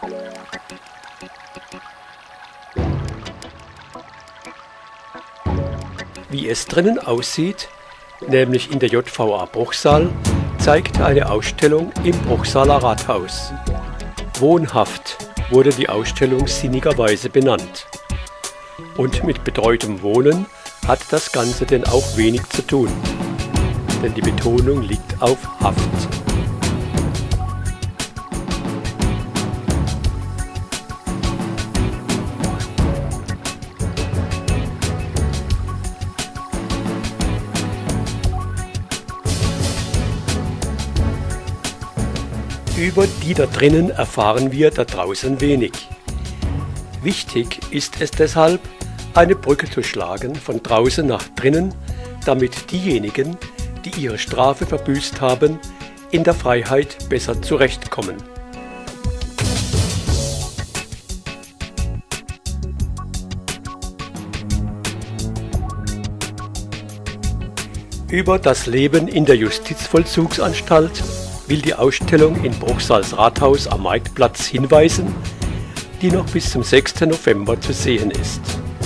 Wie es drinnen aussieht, nämlich in der JVA Bruchsal, zeigt eine Ausstellung im Bruchsaler Rathaus. Wohnhaft wurde die Ausstellung sinnigerweise benannt. Und mit betreutem Wohnen hat das Ganze denn auch wenig zu tun, denn die Betonung liegt auf Haft. Über die da drinnen erfahren wir da draußen wenig. Wichtig ist es deshalb, eine Brücke zu schlagen von draußen nach drinnen, damit diejenigen, die ihre Strafe verbüßt haben, in der Freiheit besser zurechtkommen. Über das Leben in der Justizvollzugsanstalt will die Ausstellung in Bruchsals Rathaus am Marktplatz hinweisen, die noch bis zum 6. November zu sehen ist.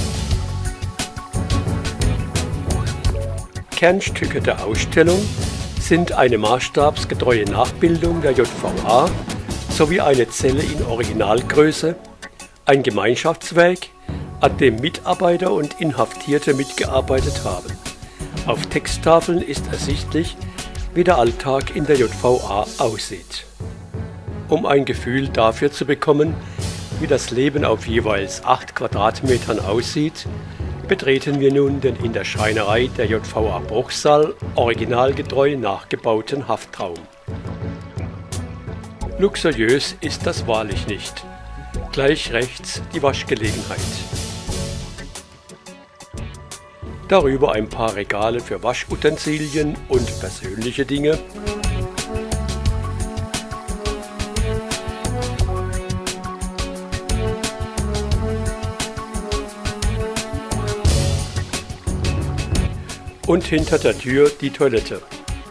Kernstücke der Ausstellung sind eine maßstabsgetreue Nachbildung der JVA sowie eine Zelle in Originalgröße, ein Gemeinschaftswerk, an dem Mitarbeiter und Inhaftierte mitgearbeitet haben. Auf Texttafeln ist ersichtlich, wie der Alltag in der JVA aussieht. Um ein Gefühl dafür zu bekommen, wie das Leben auf jeweils 8 Quadratmetern aussieht, betreten wir nun den in der Schreinerei der JVA Bruchsal originalgetreu nachgebauten Haftraum. Luxuriös ist das wahrlich nicht. Gleich rechts die Waschgelegenheit. Darüber ein paar Regale für Waschutensilien und persönliche Dinge. Und hinter der Tür die Toilette.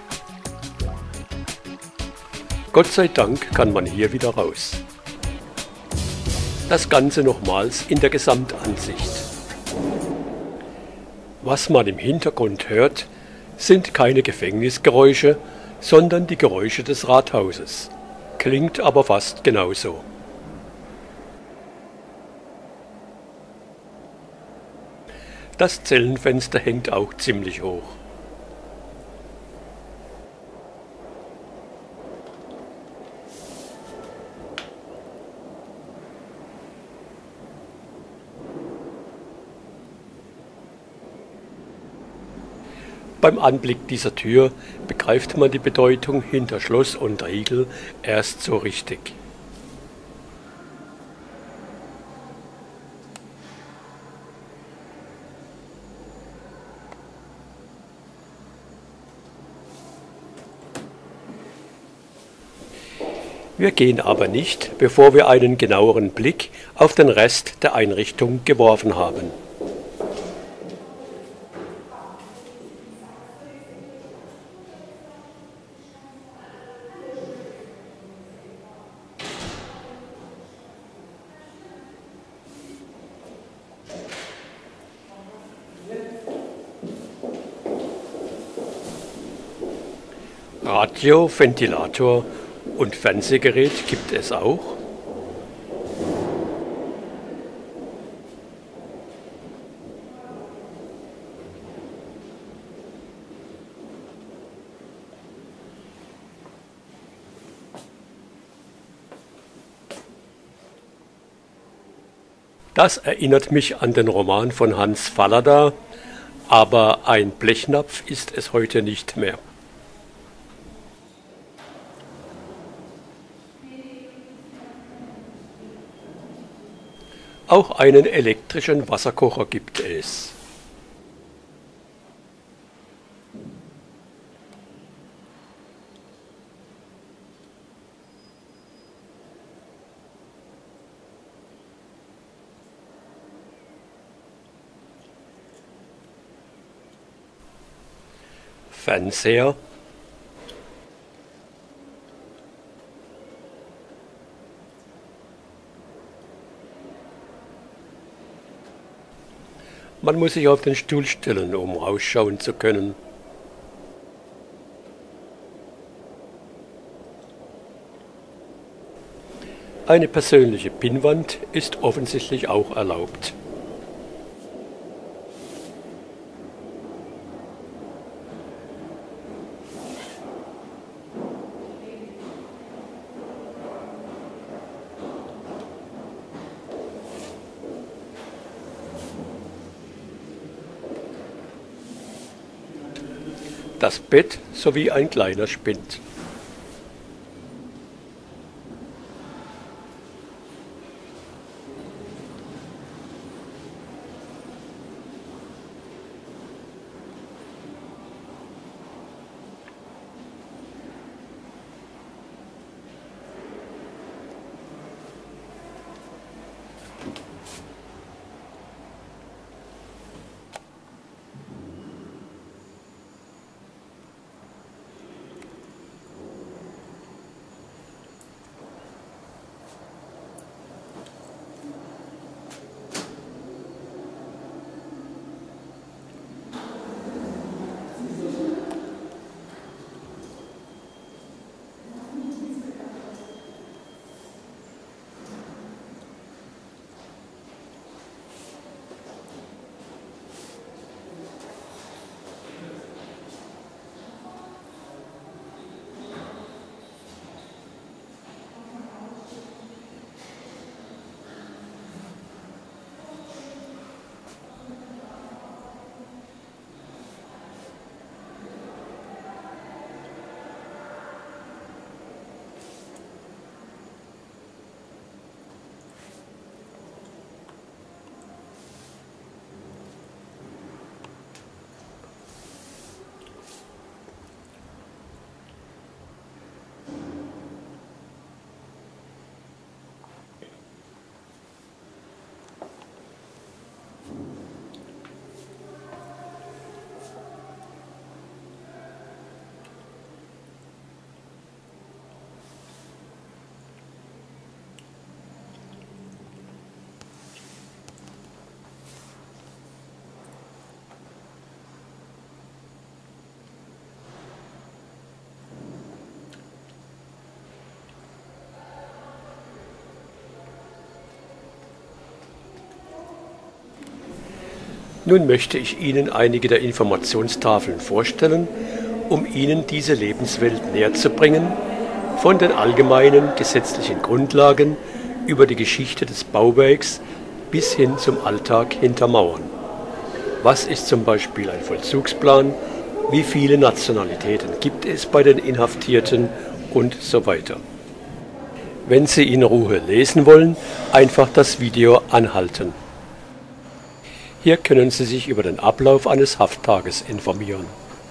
Gott sei Dank kann man hier wieder raus. Das Ganze nochmals in der Gesamtansicht. Was man im Hintergrund hört, sind keine Gefängnisgeräusche, sondern die Geräusche des Rathauses. Klingt aber fast genauso. Das Zellenfenster hängt auch ziemlich hoch. Beim Anblick dieser Tür begreift man die Bedeutung hinter Schloss und Riegel erst so richtig. Wir gehen aber nicht, bevor wir einen genaueren Blick auf den Rest der Einrichtung geworfen haben. Radio, Ventilator und Fernsehgerät gibt es auch. Das erinnert mich an den Roman von Hans Fallada, aber ein Blechnapf ist es heute nicht mehr. Auch einen elektrischen Wasserkocher gibt es. Fernseher, Man muss sich auf den Stuhl stellen, um rausschauen zu können. Eine persönliche Pinnwand ist offensichtlich auch erlaubt. Das Bett sowie ein kleiner Spind. Nun möchte ich Ihnen einige der Informationstafeln vorstellen, um Ihnen diese Lebenswelt näherzubringen, von den allgemeinen gesetzlichen Grundlagen über die Geschichte des Bauwerks bis hin zum Alltag hinter Mauern. Was ist zum Beispiel ein Vollzugsplan? Wie viele Nationalitäten gibt es bei den Inhaftierten und so weiter. Wenn Sie in Ruhe lesen wollen, einfach das Video anhalten. Hier können Sie sich über den Ablauf eines Hafttages informieren.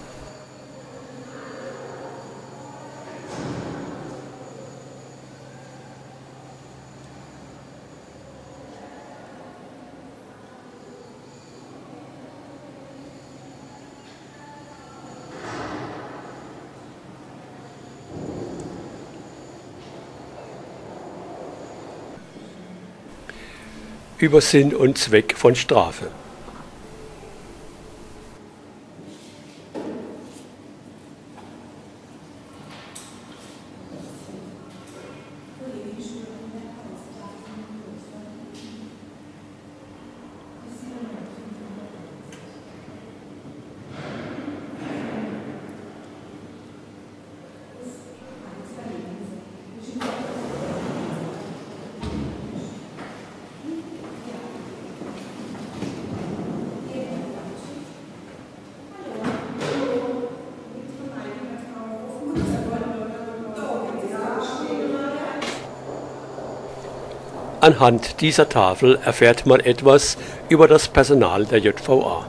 Über Sinn und Zweck von Strafe. Anhand dieser Tafel erfährt man etwas über das Personal der JVA.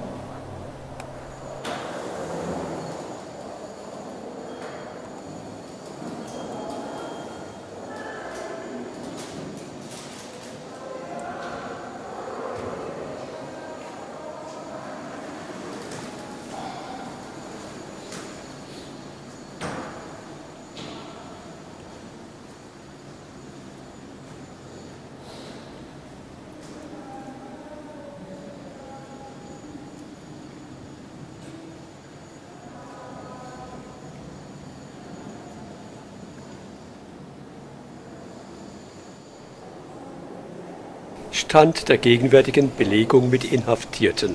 Gerichtsstand der gegenwärtigen Belegung mit Inhaftierten.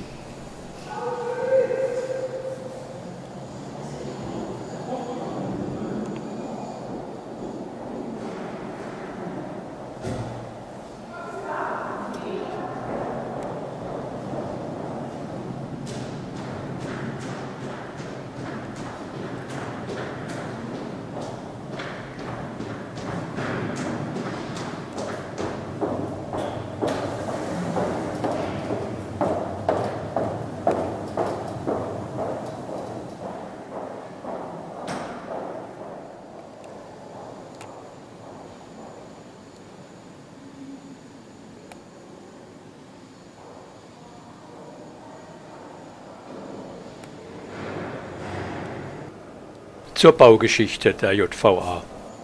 Zur Baugeschichte der JVA.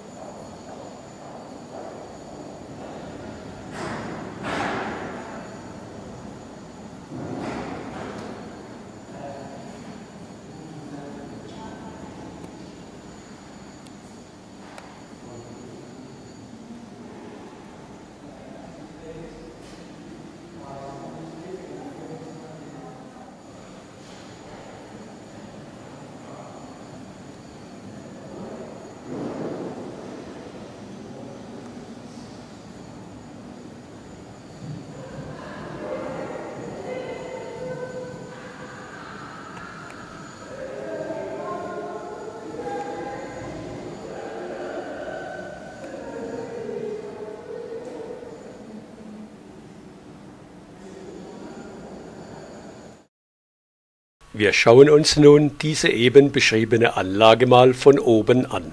Wir schauen uns nun diese eben beschriebene Anlage mal von oben an.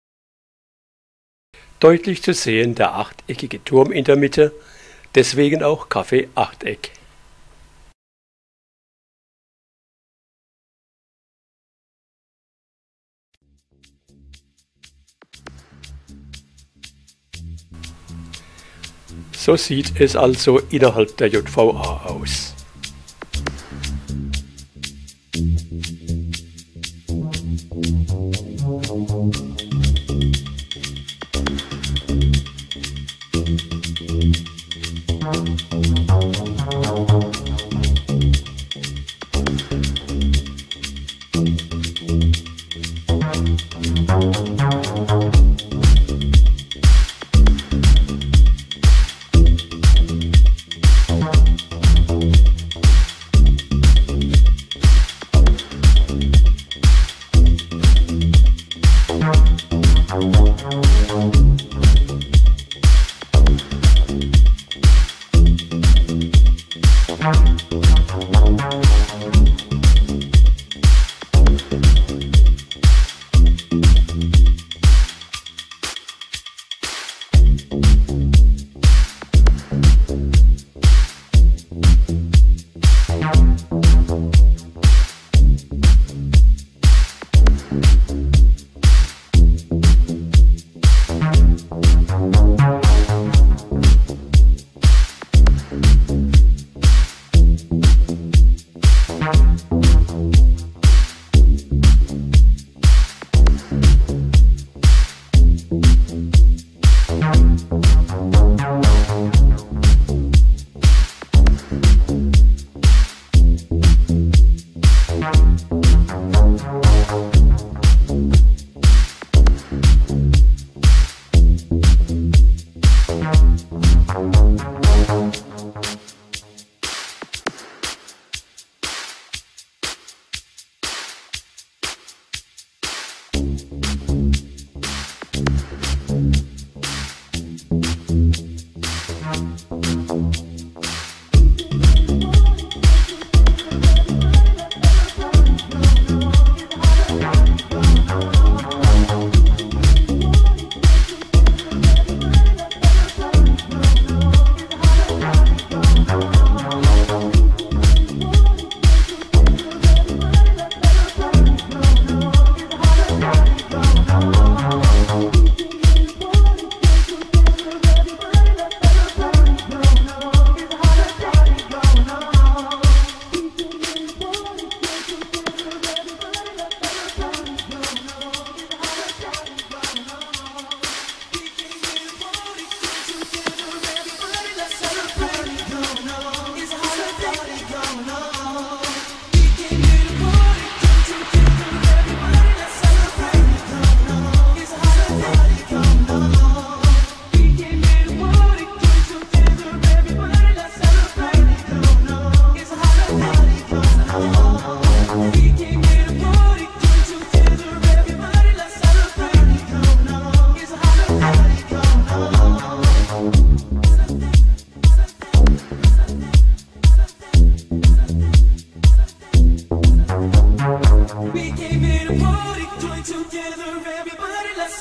Deutlich zu sehen der achteckige Turm in der Mitte, deswegen auch Café Achteck. So sieht es also innerhalb der JVA aus.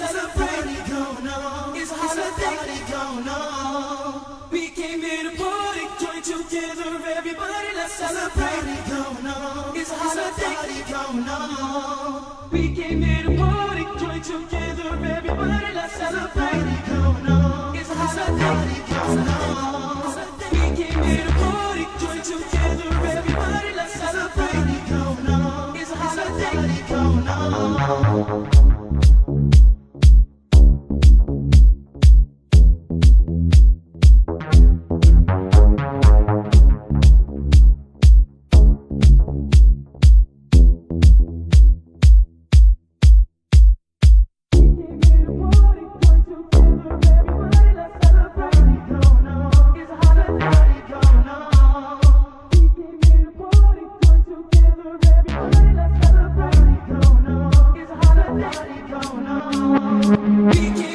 celebrate. It's a holiday going on. We came here to party, join together, everybody, let's celebrate. It's a holiday going on. We came here to party, join together, everybody, let's celebrate. It's a holiday going on. We came here to party, join together, everybody, let's celebrate. It's a holiday going on. We